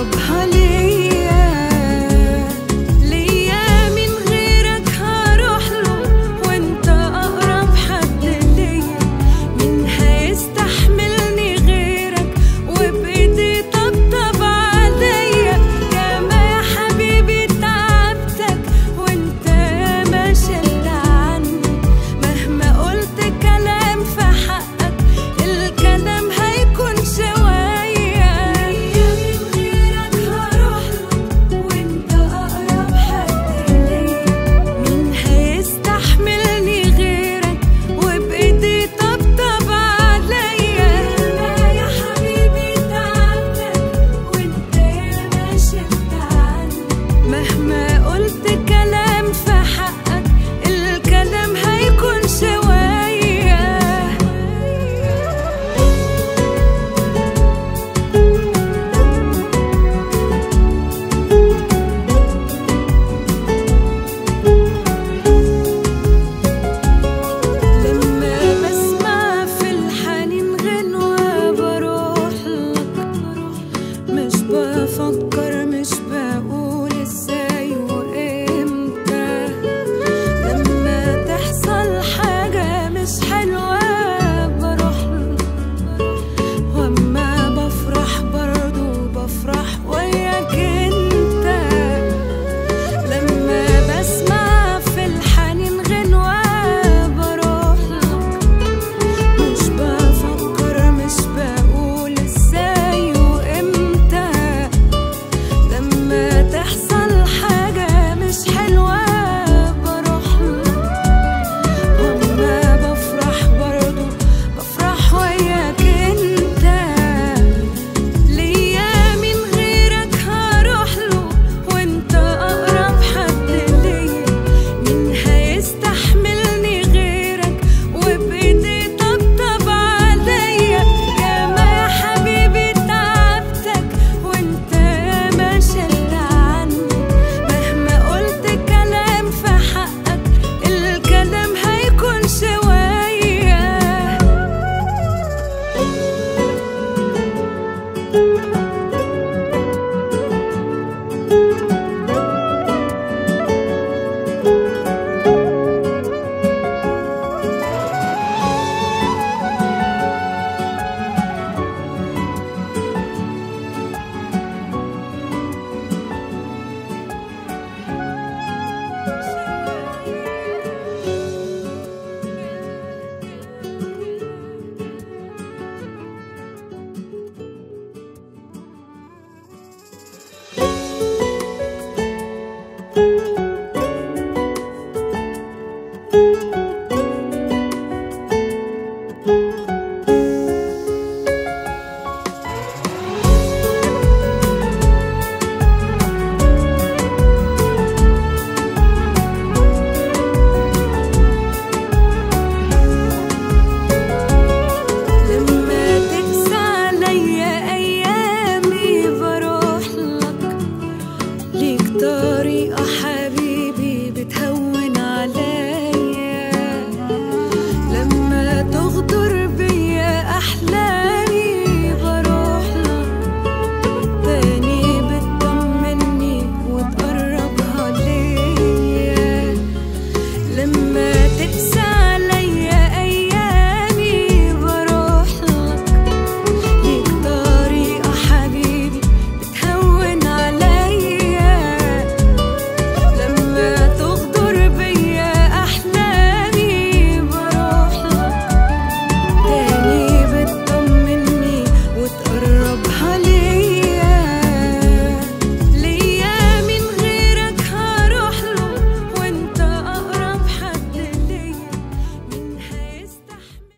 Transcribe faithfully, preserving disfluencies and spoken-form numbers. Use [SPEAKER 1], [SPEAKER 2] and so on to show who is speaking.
[SPEAKER 1] أقربها ليا ليا من غيرك هروح له وانت أقرب حد ليا. مين هيستحملني غيرك وبإيدي طبطب عليا؟ ياما يا حبيبي تعبتك وانت ياما شلت عني. مهما قلت كلام في حقك الكلام هيكون شوية. من غيرك هروح له وانت أقرب حد ليا. مين هيستحملني غيرك وبإيدي طبطب عليا؟ ياما يا حبيبي تعبتك وانت ياما شلت عني. مهما قلت كلام في حقك الكلام هيكون شوية. لما بسمع في الحنين غنوة بروح لك، مش بفكر مش بقول ازاي وامتى. لما تحصل حاجة مش حلوة بروح لك، واما بفرح برضو بفرح وياك انت. لما بسمع في الحنين غنوة بروح لك، مش بفكر مش بقول ازاي وامتى. لما تحصل حاجة مش حلوة بروح لك، واما بفرح برضو بفرح وياك انت. ليا من غيرك هروح له وانت أقرب حد ليا. مين هيستحملني غيرك وبإيدي طبطب عليا؟ ياما يا حبيبي تعبتك وانت ياما شلت عني. مهما قلت كلام في حقك الكلام هيكون شوية. لما تقسى عليا أيامي بروح لك، ليك طريقة